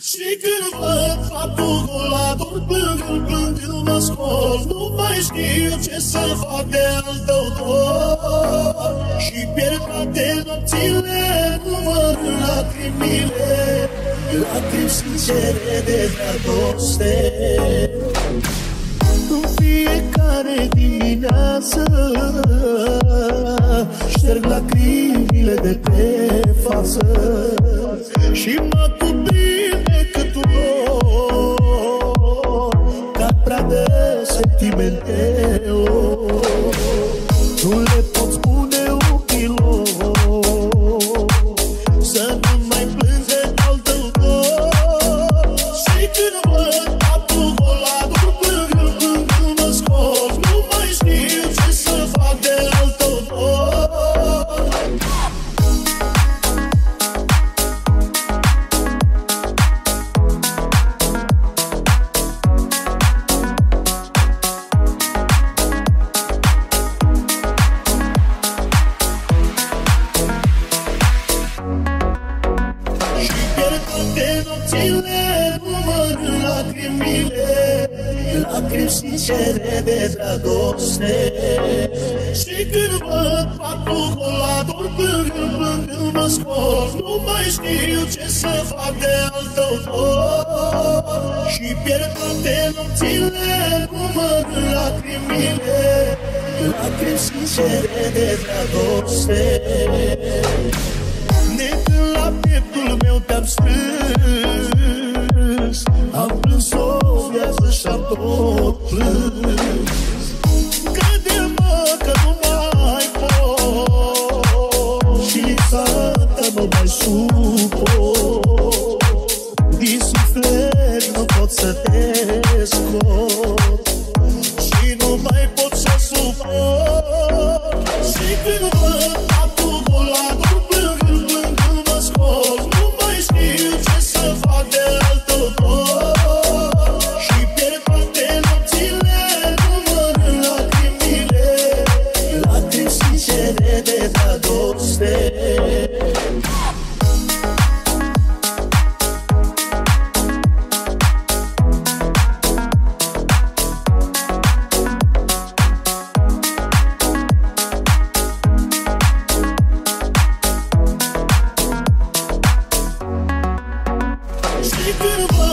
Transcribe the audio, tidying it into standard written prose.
Și când văd faptul golator, plângând mă scol. Nu mai știu ce să fac de al tău dor. Și pierd toate nopțile, numărând lacrimile, lacrimi sincere de dragoste. În fiecare dimineață șterg lacrimile de pe față și mă cuprinde cât un nor, ca pradă sentimente. Nu le pot spune ochilor să nu mai plânge al tău dor. Și când văd faptul golator, plângând mă scol. Nu mai știu ce să fac de al tău dor. Lacrimi sincere de dragoste. Și când văd faptul golator, plângând mă scol. Nu mai știu ce să fac de al tău dor. Și pierd toate nopțile, numărând lacrimile, lacrimi sincere de dragoste. Necând la pieptul meu te-am strâns, am plâns o viață și-am tot plâns. Crede-mă că nu mai pot și lipsa ta mă mai suport. Din suflet nu pot să te scot și nu mai pot să suport. Și când văd faptul golator, plângând mă scol. Nu mai știu ce să fac de al tău dor. Și pierd toate nopțile, numărând lacrimile, lacrimi sincere de dragoste. Și când